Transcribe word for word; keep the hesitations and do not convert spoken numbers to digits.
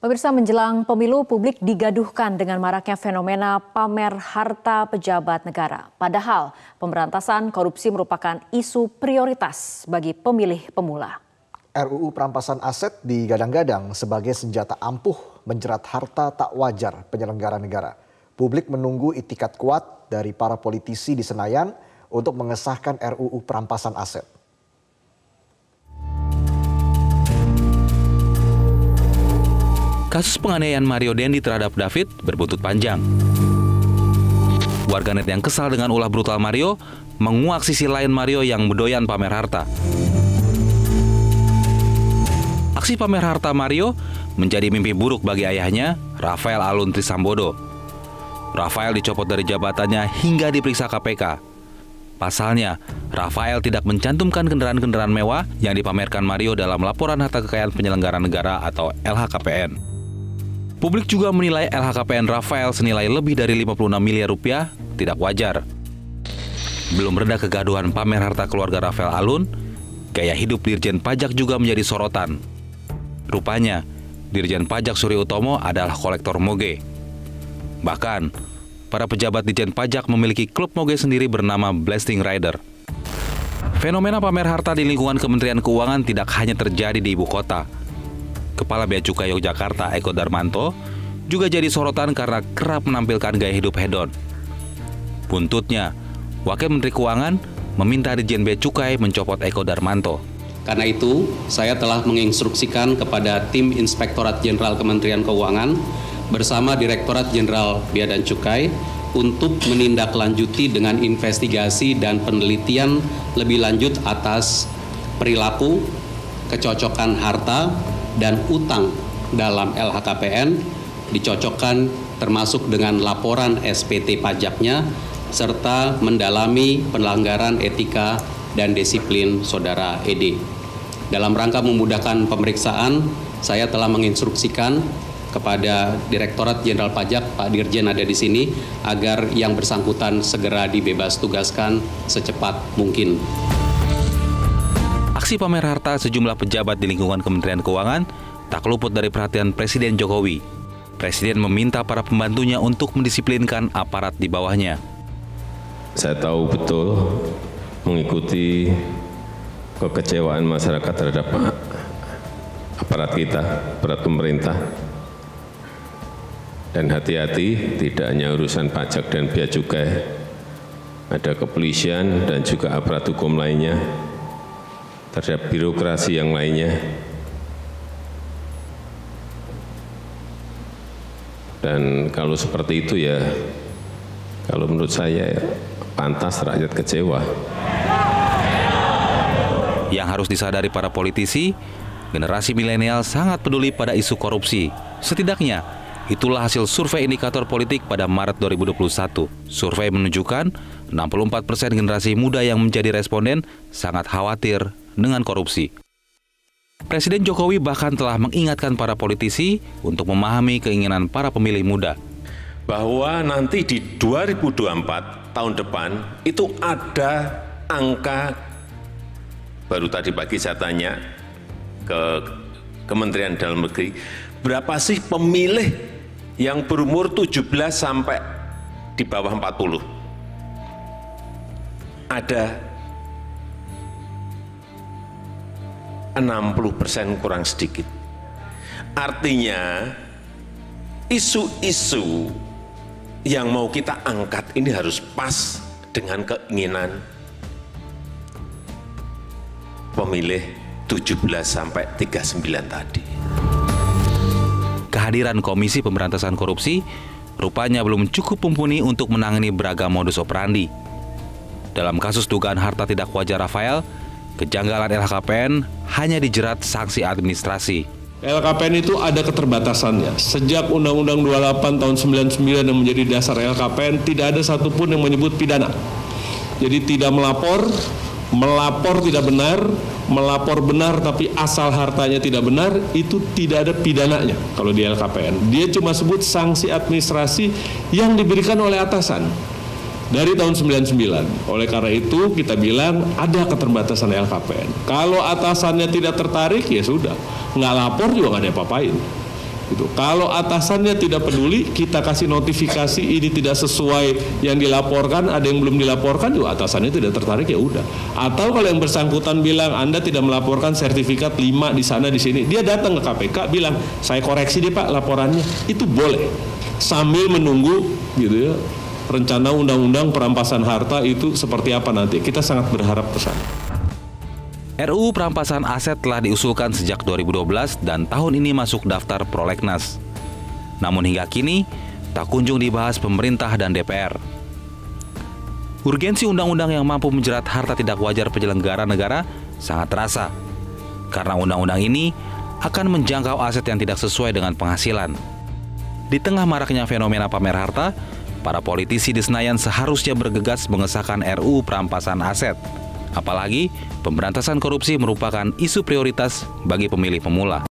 Pemirsa, menjelang pemilu, publik digaduhkan dengan maraknya fenomena pamer harta pejabat negara. Padahal pemberantasan korupsi merupakan isu prioritas bagi pemilih pemula. R U U perampasan aset digadang-gadang sebagai senjata ampuh menjerat harta tak wajar penyelenggara negara. Publik menunggu itikat kuat dari para politisi di Senayan untuk mengesahkan R U U perampasan aset. Kasus penganiayaan Mario Dendi terhadap David berbuntut panjang. Warganet yang kesal dengan ulah brutal Mario menguak sisi lain Mario yang berdoyan pamer harta. Aksi pamer harta Mario menjadi mimpi buruk bagi ayahnya, Rafael Alun Trisambodo. Rafael dicopot dari jabatannya hingga diperiksa K P K. Pasalnya, Rafael tidak mencantumkan kendaraan-kendaraan mewah yang dipamerkan Mario dalam laporan harta kekayaan penyelenggara negara atau L H K P N. Publik juga menilai L H K P N Rafael senilai lebih dari lima puluh enam miliar rupiah tidak wajar. Belum reda kegaduhan pamer harta keluarga Rafael Alun, gaya hidup Dirjen Pajak juga menjadi sorotan. Rupanya, Dirjen Pajak Suryo Utomo adalah kolektor moge. Bahkan, para pejabat Dirjen Pajak memiliki klub moge sendiri bernama Blasting Rider. Fenomena pamer harta di lingkungan Kementerian Keuangan tidak hanya terjadi di ibu kota. Kepala Bea Cukai Yogyakarta Eko Darmanto juga jadi sorotan karena kerap menampilkan gaya hidup hedon. Buntutnya, Wakil Menteri Keuangan meminta Dirjen Bea Cukai mencopot Eko Darmanto. Karena itu, saya telah menginstruksikan kepada tim Inspektorat Jenderal Kementerian Keuangan bersama Direktorat Jenderal Bea dan Cukai untuk menindaklanjuti dengan investigasi dan penelitian lebih lanjut atas perilaku, kecocokan harta, dan utang dalam L H K P N dicocokkan termasuk dengan laporan S P T pajaknya serta mendalami pelanggaran etika dan disiplin saudara E D. Dalam rangka memudahkan pemeriksaan, saya telah menginstruksikan kepada Direktorat Jenderal Pajak, Pak Dirjen ada di sini, agar yang bersangkutan segera dibebas tugaskan secepat mungkin. Aksi pamer harta sejumlah pejabat di lingkungan Kementerian Keuangan tak luput dari perhatian Presiden Jokowi. Presiden meminta para pembantunya untuk mendisiplinkan aparat di bawahnya. Saya tahu betul mengikuti kekecewaan masyarakat terhadap aparat kita, aparat pemerintah. Dan hati-hati, tidak hanya urusan pajak dan bea cukai, ada kepolisian dan juga aparat hukum lainnya, terhadap birokrasi yang lainnya. Dan kalau seperti itu ya, kalau menurut saya ya, pantas rakyat kecewa. Yang harus disadari para politisi, generasi milenial sangat peduli pada isu korupsi. Setidaknya, itulah hasil survei indikator politik pada Maret dua ribu dua puluh satu. Survei menunjukkan enam puluh empat persen generasi muda yang menjadi responden sangat khawatir dengan korupsi. Presiden Jokowi bahkan telah mengingatkan para politisi untuk memahami keinginan para pemilih muda. Bahwa nanti di dua ribu dua puluh empat tahun depan itu ada angka, baru tadi pagi saya tanya ke Kementerian Dalam Negeri, berapa sih pemilih yang berumur tujuh belas sampai di bawah empat puluh? Ada enam puluh persen kurang sedikit. Artinya isu-isu yang mau kita angkat ini harus pas dengan keinginan pemilih tujuh belas sampai tiga puluh sembilan tadi. Kehadiran Komisi Pemberantasan Korupsi rupanya belum cukup mumpuni untuk menangani beragam modus operandi. Dalam kasus dugaan harta tidak wajar Rafael, kejanggalan L H K P N hanya dijerat sanksi administrasi. L K P N itu ada keterbatasannya. Sejak Undang-Undang dua puluh delapan tahun sembilan puluh sembilan yang menjadi dasar L K P N, tidak ada satupun yang menyebut pidana. Jadi tidak melapor, melapor tidak benar, melapor benar tapi asal hartanya tidak benar, itu tidak ada pidananya kalau di L K P N. Dia cuma sebut sanksi administrasi yang diberikan oleh atasan dari tahun sembilan puluh sembilan. Oleh karena itu kita bilang ada keterbatasan L K P N. Kalau atasannya tidak tertarik ya sudah, nggak lapor juga nggak ada apa-apain. Gitu. Kalau atasannya tidak peduli, kita kasih notifikasi ini tidak sesuai yang dilaporkan, ada yang belum dilaporkan, juga atasannya tidak tertarik, ya udah. Atau kalau yang bersangkutan bilang Anda tidak melaporkan sertifikat lima di sana di sini, dia datang ke K P K bilang saya koreksi deh Pak laporannya, itu boleh. Sambil menunggu gitu ya rencana undang-undang perampasan harta itu seperti apa nanti. Kita sangat berharap ke sana. R U U perampasan aset telah diusulkan sejak dua ribu dua belas dan tahun ini masuk daftar prolegnas. Namun hingga kini, tak kunjung dibahas pemerintah dan D P R. Urgensi undang-undang yang mampu menjerat harta tidak wajar penyelenggara negara sangat terasa. Karena undang-undang ini akan menjangkau aset yang tidak sesuai dengan penghasilan. Di tengah maraknya fenomena pamer harta, para politisi di Senayan seharusnya bergegas mengesahkan R U U perampasan aset. Apalagi, pemberantasan korupsi merupakan isu prioritas bagi pemilih pemula.